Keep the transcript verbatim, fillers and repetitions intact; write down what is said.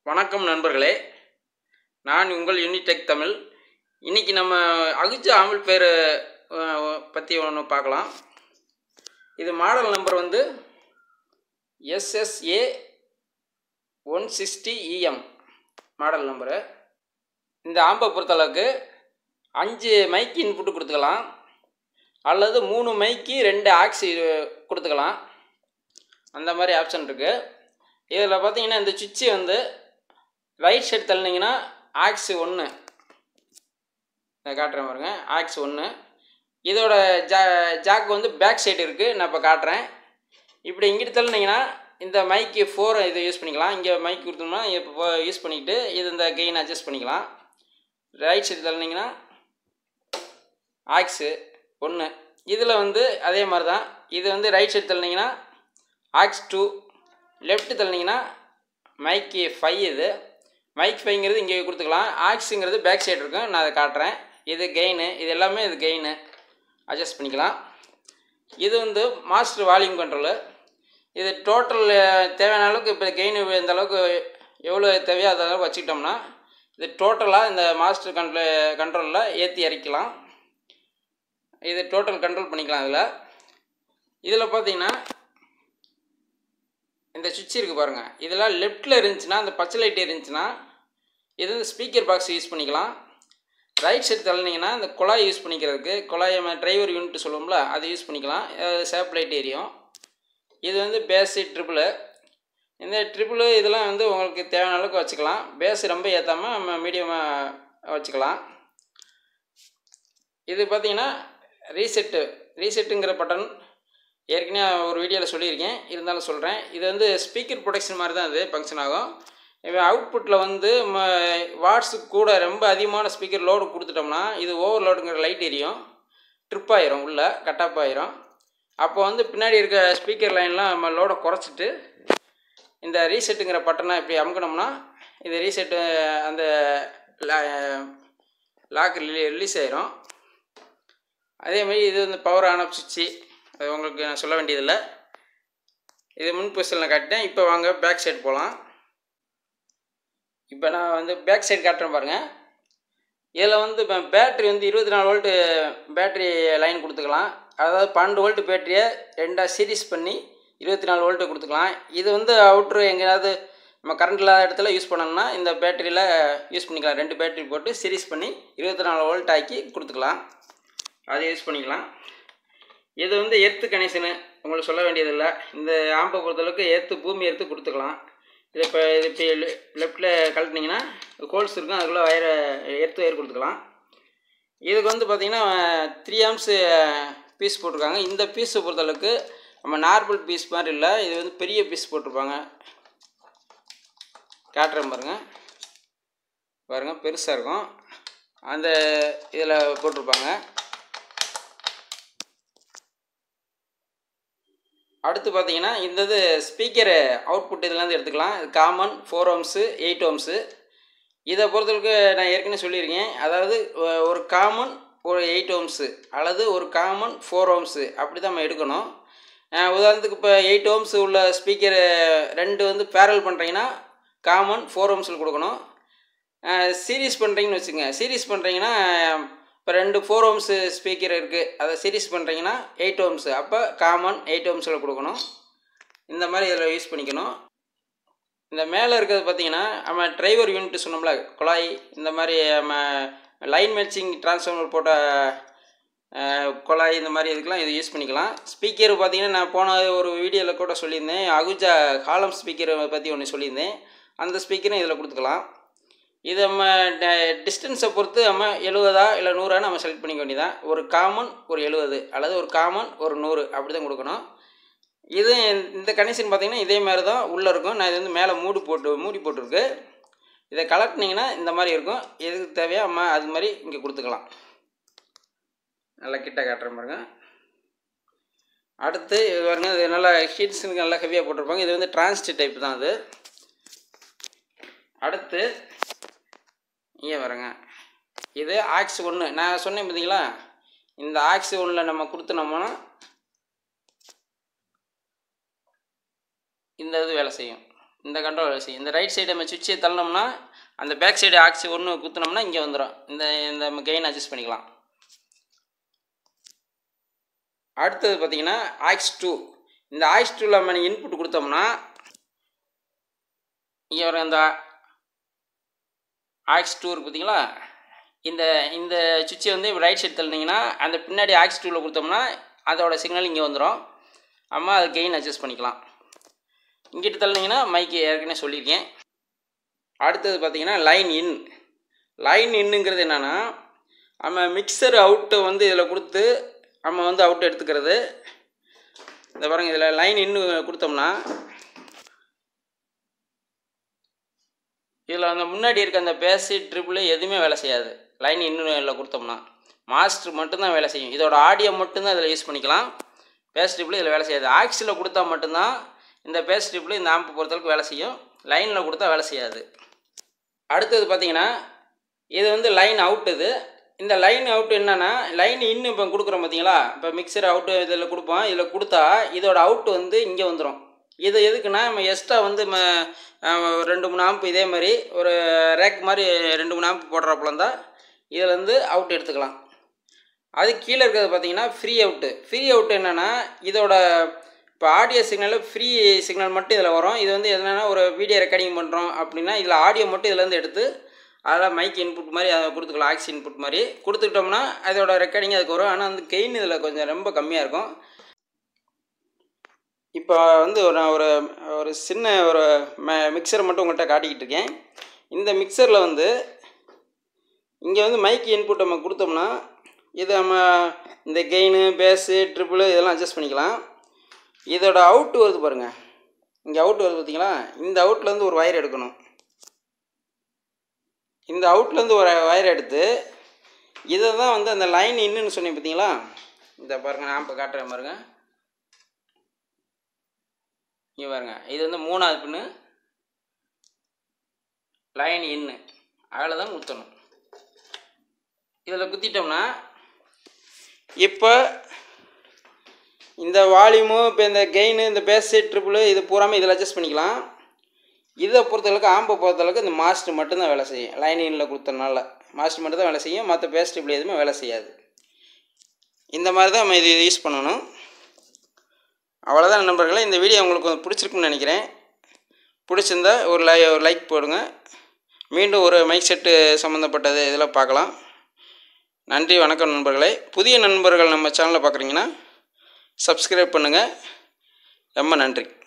வணக்கம் நண்பர்களே, நான் உங்கள் யூனிடெக் தமிழ். இன்றைக்கி நம்ம அகுஜா ஆம்பிளிஃபையர் பற்றி ஒன்று பார்க்கலாம். இது மாடல் நம்பர் வந்து S S A one sixty E M model number. இந்த ஆம்பை பொறுத்தளவுக்கு அஞ்சு மைக்கு இன்புட்டு கொடுத்துக்கலாம், அல்லது மூணு மைக்கு ரெண்டு ஆக்சி கொடுத்துக்கலாம். அந்த மாதிரி ஆப்ஷன் இருக்குது. இதில் பார்த்தீங்கன்னா இந்த சுவிட்சு வந்து ரைட் சைடு தள்ளினீங்கன்னா ஆக்ஸ் ஒன்று, இதை காட்டுறேன் பாருங்க, ஆக்ஸ் ஒன்று. இதோட ஜா ஜாக் வந்து பேக் சைடு இருக்குது, நான் இப்போ காட்டுறேன். இப்படி இங்கிட்டு தள்ளினீங்கன்னா இந்த மைக்கு ஃபோர் இதை யூஸ் பண்ணிக்கலாம். இங்கே மைக் கொடுத்தோம்னா இப்போ யூஸ் பண்ணிக்கிட்டு இது இந்த கெயின் அட்ஜஸ்ட் பண்ணிக்கலாம். ரைட் சைடு தள்ளினீங்கன்னா ஆக்ஸு ஒன்று. இதில் வந்து அதே மாதிரி தான். இது வந்து ரைட் சைடு தள்ளினீங்கன்னா ஆக்ஸ் டூ, லெஃப்ட் தள்ளினீங்கன்னா மைக்கு ஃபைவ். இது மைக் ஃபைவ்ங்கிறது இங்கே கொடுத்துக்கலாம். ஆக்ஸுங்கிறது பேக் சைடு இருக்கும், நான் அதை காட்டுறேன். இது கெயினு, இது எல்லாமே இது கெயினு அட்ஜஸ்ட் பண்ணிக்கலாம். இது வந்து மாஸ்டர் வால்யூம் கண்ட்ரோலு. இது டோட்டல் தேவையான அளவுக்கு இப்போ கெயின் இந்த அளவுக்கு எவ்வளோ தேவையோ அந்த அளவுக்கு வச்சுக்கிட்டோம்னா இது டோட்டலாக இந்த மாஸ்டர் கண்ட்ரோ கண்ட்ரோலில் ஏற்றி இறக்கலாம். இது டோட்டல் கண்ட்ரோல் பண்ணிக்கலாம். இதில் இதில் பார்த்தீங்கன்னா இந்த சுவிட்ச் இருக்குது பாருங்கள். இதெல்லாம் லெஃப்ட்டில் இருந்துச்சுன்னா, அந்த பச்சை லைட் இருந்துச்சுன்னா இது வந்து ஸ்பீக்கர் பாக்ஸ் யூஸ் பண்ணிக்கலாம். ரைட் சைடு தள்ளினீங்கன்னா இந்த குழாய் யூஸ் பண்ணிக்கிறதுக்கு, குழாய் டிரைவர் யூனிட் சொல்லுவோம்ல, அதை யூஸ் பண்ணிக்கலாம். சேப் லைட் எரியும். இது வந்து பேஸு ட்ரிபிளு. இந்த ட்ரிபிளு இதெல்லாம் வந்து உங்களுக்கு தேவையான அளவுக்கு வச்சுக்கலாம். பேஸ் ரொம்ப ஏற்றாமல் நம்ம மீடியமாக வச்சுக்கலாம். இது பார்த்திங்கன்னா ரீசெட்டு ரீசெட்டுங்கிற பட்டன் ஏற்கனவே ஒரு வீடியோவில் சொல்லியிருக்கேன், இருந்தாலும் சொல்கிறேன். இது வந்து ஸ்பீக்கர் ப்ரொடெக்ஷன் மாதிரி தான் இது ஃபங்க்ஷன் ஆகும். அவுட்புட்டில் வந்து வாட்ஸுக்கு கூட ரொம்ப அதிகமான ஸ்பீக்கர் லோடு கொடுத்துட்டோம்னா இது ஓவர் லோடுங்கிற லைட் எரியும், ட்ரிப் ஆயிரும், உள்ளே கட்டாப் ஆயிரும். அப்போ வந்து பின்னாடி இருக்க ஸ்பீக்கர் லைன்லாம் நம்ம லோடை குறைச்சிட்டு இந்த ரீசெட்டுங்கிற பட்டனை இப்படி அமுக்கணும்னா இது ரீசெட்டு அந்த லாக் ரிலீஸ் ஆயிரும். அதேமாதிரி இது வந்து பவர் ஆன் ஆஃப் சுவிட்சு, அது உங்களுக்கு நான் சொல்ல வேண்டியதில்லை. இது முன் பொசிஷனில் காட்டிட்டேன். இப்போ வாங்க பேக் சைடு போகலாம். இப்போ நான் வந்து பேக் சைடு காட்டுறேன் பாருங்கள். இதில் வந்து இப்போ பேட்ரி வந்து இருபத்தி நாலு வோல்ட்டு பேட்ரி லைன் கொடுத்துக்கலாம். அதாவது பன்னெண்டு வோல்ட்டு பேட்டரியை ரெண்டாக சீரிஸ் பண்ணி இருபத்தி நாலு வோல்ட்டு கொடுத்துக்கலாம். இது வந்து அவுட்ரு எங்கேயாவது நம்ம கரண்ட் இல்லாத இடத்துல யூஸ் பண்ணோம்னா இந்த பேட்டரியில் யூஸ் பண்ணிக்கலாம். ரெண்டு பேட்டரி போட்டு சீரிஸ் பண்ணி இருபத்தி நாலு வோல்ட் ஆக்கி கொடுத்துக்கலாம், அதை யூஸ் பண்ணிக்கலாம். இது வந்து எர்த்து கனெக்ஷனு உங்களுக்கு சொல்ல வேண்டியதில்லை. இந்த ஆம்பை பொறுத்தளவுக்கு எர்த்து பூமி எர்த்து கொடுத்துக்கலாம். இது இப்போ இது இப்போ லெஃப்டில் கழட்டினீங்கன்னா ஹோல்ஸ் இருக்கும், அதுக்குள்ளே வயரை எர்த்து வயர் கொடுத்துக்கலாம். இதுக்கு வந்து பார்த்திங்கன்னா த்ரீ ஆம்ஸு பீஸ் போட்டிருக்காங்க. இந்த பீஸை பொறுத்தளவுக்கு நம்ம நார்மல் பீஸ் மாதிரி இல்லை, இது வந்து பெரிய பீஸ் போட்டிருப்பாங்க. காட்டுறேன் பாருங்கள் பாருங்கள் பெருசாக இருக்கும், அந்த இதில் போட்டிருப்பாங்க. அடுத்து பார்த்தீங்கன்னா இந்த இது ஸ்பீக்கரு அவுட்புட் இதுலேருந்து எடுத்துக்கலாம். இது common four ohms eight ohms. இதை பொறுத்தளவுக்கு நான் ஏற்கனவே சொல்லியிருக்கேன். அதாவது ஒரு காமன் ஒரு எயிட் ஓம்ஸு அல்லது ஒரு காமன் ஃபோர் ஓம்ஸு அப்படி தான் நம்ம எடுக்கணும். உதாரணத்துக்கு இப்போ எயிட் ஓம்ஸு உள்ள ஸ்பீக்கரு ரெண்டு வந்து பேரல் பண்ணுறீங்கன்னா காமன் ஃபோர் ஓம்ஸில் கொடுக்கணும். சீரீஸ் பண்ணுறீங்கன்னு வச்சுங்க, சீரீஸ் பண்ணுறீங்கன்னா இப்போ ரெண்டு ஃபோர் ஓம்ஸு ஸ்பீக்கர் இருக்குது, அதை சீரிஸ் பண்ணுறீங்கன்னா எயிட் ஓம்ஸு, அப்போ காமன் எயிட் ஓம்ஸில் கொடுக்கணும். இந்த மாதிரி இதில் யூஸ் பண்ணிக்கணும். இந்த மேலே இருக்கிறது பார்த்திங்கன்னா நம்ம டிரைவர் யூனிட் சொன்னோம்ல, குழாய், இந்த மாதிரி நம்ம லைன் மேட்சிங் டிரான்ஸ்ஃபார்மர் போட்ட குழாய், இந்த மாதிரி இதுக்கெலாம் இது யூஸ் பண்ணிக்கலாம். ஸ்பீக்கர் பார்த்திங்கன்னா நான் போன ஒரு வீடியோவில் கூட சொல்லியிருந்தேன், அகுஜா காலம் ஸ்பீக்கரை பற்றி ஒன்று சொல்லியிருந்தேன். அந்த ஸ்பீக்கரும் இதில் கொடுத்துக்கலாம். இது நம்ம டிஸ்டன்ஸை பொறுத்து நம்ம எழுபதா இல்லை நூறா நம்ம செலக்ட் பண்ணிக்க வேண்டியதான். ஒரு காமன் ஒரு எழுபது அல்லது ஒரு காமன் ஒரு நூறு அப்படி தான் கொடுக்கணும். இது இந்த கனெக்ஷன் பார்த்திங்கன்னா இதே மாதிரி தான் உள்ளே இருக்கும். நான் இது வந்து மேலே மூடி போட்டு மூடி போட்டிருக்கு. இதை கலட்டினீங்கன்னா இந்த மாதிரி இருக்கும். எதுக்கு தேவையோ நம்ம அது மாதிரி இங்கே கொடுத்துக்கலாம். நல்லா கிட்ட காட்டுறேன் பாருங்க. அடுத்து இது பாருங்க, இது நல்லா ஹீட்ஸுக்கு நல்லா ஹெவியாக போட்டிருப்பாங்க. இது வந்து டிரான்சிஸ்டர் டைப் தான் அது. அடுத்து இங்கே வரங்க, இது ஆக்ஸ் ஒன்று நான் சொன்னேன் பார்த்தீங்களா. இந்த ஆக்ஸ் ஒன்றில் நம்ம கொடுத்தோம்னா இந்த இது வேலை செய்யும். இந்த கண்ட்ரோல் வேலை செய்யும். இந்த ரைட் சைடு நம்ம சுவிட்சை தள்ளணும்னா அந்த பேக் சைடு ஆக்சி ஒன்று குத்துனோம்னா இங்கே வந்துடும். இந்த இந்த கெயின் அட்ஜஸ்ட் பண்ணிக்கலாம். அடுத்தது பார்த்தீங்கன்னா ஆக்ஸ் டூ. இந்த ஆக்ஸ் டூவில் நம்ம நீங்கள் இன்புட் கொடுத்தோம்னா இங்கே வர இந்த ஆக்ஸ் டூ இருக்குது பார்த்தீங்களா, இந்த இந்த சுவிட்சை வந்து ரைட் சைடு தள்ளினீங்கன்னா அந்த பின்னாடி ஆக்ஸ் டூவில் கொடுத்தோம்னா அதோட சிக்னல் இங்கே வந்துடும். அம்மா அது கெயின் அட்ஜஸ்ட் பண்ணிக்கலாம். இங்கிட்டு தள்ளினீங்கன்னா மைக்கு ஏற்கனவே சொல்லியிருக்கேன். அடுத்தது பார்த்தீங்கன்னா லைன் இன். லைன் இன்னுங்கிறது என்னென்னா நம்ம மிக்சர் அவுட்டை வந்து இதில் கொடுத்து நம்ம வந்து அவுட் எடுத்துக்கிறது. இந்த பாருங்கள், இதில் லைன் இன்னு கொடுத்தோம்னா இதில் அந்த முன்னாடி இருக்க அந்த பேஸு ட்ரிபிள் எதுவுமே வேலை செய்யாது. லைன் இன்னும் கொடுத்தோம்னா மாஸ்டர் மட்டும்தான் வேலை செய்யும். இதோட ஆடியோ மட்டும்தான் இதில் யூஸ் பண்ணிக்கலாம். பேஸ் ட்ரிபிள் இதில் வேலை செய்யாது. ஆக்ஸில் கொடுத்தா மட்டும்தான் இந்த பேஸ் ட்ரிபிள் இந்த ஆம்பு பொறுத்தளவுக்கு வேலை செய்யும். லைனில் கொடுத்தா வேலை செய்யாது. அடுத்தது பார்த்தீங்கன்னா இது வந்து லைன் அவுட். இது இந்த லைன் அவுட் என்னென்னா லைன் இன்னும் இப்போ கொடுக்குறோம் பார்த்தீங்களா, இப்போ மிக்சர் அவுட்டு இதில் கொடுப்போம். இதில் கொடுத்தா இதோட அவுட்டு வந்து இங்கே வந்துடும். இது எதுக்குன்னா நம்ம எக்ஸ்ட்ரா வந்து ரெண்டு மூணு ஆம்பு இதே மாதிரி ஒரு ரேக் மாதிரி ரெண்டு மூணு ஆம்பு போடுறப்பல இருந்தால் இதில் வந்து அவுட் எடுத்துக்கலாம். அது கீழே இருக்கிறது பார்த்தீங்கன்னா ஃப்ரீ அவுட்டு. ஃப்ரீ அவுட் என்னென்னா இதோட இப்போ ஆடியோ சிக்னலில் ஃப்ரீ சிக்னல் மட்டும் இதில் வரும். இது வந்து என்னென்னா ஒரு வீடியோ ரெக்கார்டிங் பண்ணுறோம் அப்படின்னா இதில் ஆடியோ மட்டும் இதிலேருந்து எடுத்து அதில் மைக் இன்புட் மாதிரி அதை கொடுத்துக்கலாம். ஆக்ஸ் இன்புட் மாதிரி கொடுத்துக்கிட்டோம்னா அதோட ரெக்கார்டிங் அதுக்கு வரும். ஆனால் அந்த கெயின் இதில் கொஞ்சம் ரொம்ப கம்மியாக இருக்கும். இப்போ வந்து ஒரு நான் ஒரு ஒரு சின்ன ஒரு மிக்சரை மட்டும் உங்கள்கிட்ட காட்டிக்கிட்டு இருக்கேன். இந்த மிக்சரில் வந்து இங்கே வந்து மைக் இன்புட் நம்ம கொடுத்தோம்னா இது நம்ம இந்த கெயினு பேஸு ட்ரிபிள் இதெல்லாம் அட்ஜஸ்ட் பண்ணிக்கலாம். இதோட அவுட்டு வருது பாருங்கள், இங்கே அவுட் வருது பார்த்தீங்களா, இந்த அவுட்லேருந்து ஒரு வயர் எடுக்கணும். இந்த அவுட்லேருந்து ஒரு வயர் எடுத்து இதை தான் வந்து அந்த லைன் இன்னுன்னு சொன்னேன் பார்த்தீங்களா, இந்த பாருங்கள் நான் இப்போ காட்டுறேன் பாருங்கள். இங்கே பாருங்கள், இது வந்து மூணாவது பின்னு லைன் இன்னு அதில் தான் குத்தணும். இதில் குத்திட்டோம்னா இப்போ இந்த வால்யூமு இப்போ இந்த கெயின் இந்த பேஸ் ட்ரிபிள் இது பூராமல் இதில் அட்ஜஸ்ட் பண்ணிக்கலாம். இதை பொறுத்தளவுக்கு ஆம்பை பொறுத்தளவுக்கு இந்த மாஸ்டர் மட்டும்தான் வேலை செய்யும். லைன் இன்னில் கொடுத்தனால மாஸ்டர் மட்டும் தான் வேலை செய்யும். மற்ற பேஸ் ட்ரிபிள் எதுவுமே வேலை செய்யாது. இந்த மாதிரி தான் நம்ம இது யூஸ் பண்ணணும். அவ்வளோதான் நண்பர்களே. இந்த வீடியோ உங்களுக்கு பிடிச்சிருக்குன்னு நினைக்கிறேன். பிடிச்சிருந்தா ஒரு லை ஒரு லைக் போடுங்க. மீண்டும் ஒரு மைக் செட்டு சம்மந்தப்பட்டது இதெல்லாம் பார்க்கலாம். நன்றி, வணக்கம் நண்பர்களே. புதிய நண்பர்கள் நம்ம சேனலை பார்க்குறீங்கன்னா சப்ஸ்கிரைப் பண்ணுங்கள். ரொம்ப நன்றி.